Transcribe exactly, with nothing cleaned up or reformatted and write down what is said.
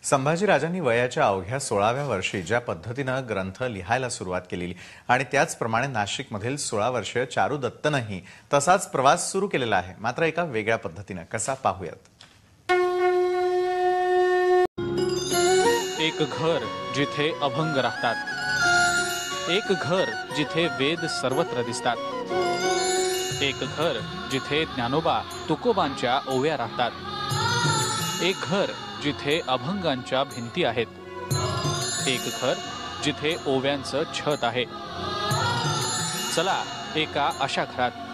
संभाजीराजांनी वयाच्या अवघ्या सोळाव्या वर्षी ज्या पद्धतीनं ग्रंथ लिहायला सुरुवात केलेली आणि त्याचप्रमाणे नाशिकमधील सोळा वर्षीय चारू दत्तनही तसाच प्रवास सुरू केलेला आहे, मात्र एका वेगळ्या पद्धतीनं. कसा पाहूयात. एक घर जिथे अभंग राहतात, एक घर जिथे वेद सर्वत्र दिसतात, एक घर जिथे ज्ञानोबा तुकोबांच्या ओव्या राहतात, एक घर जिथे अभंगांच्या भिंती आहेत, एक घर जिथे ओव्यांचं छत आहे. चला एका अशा घरात